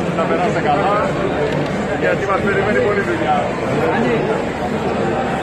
να περάσετε καλά, γιατί μας περιμένει πολλή δουλειά.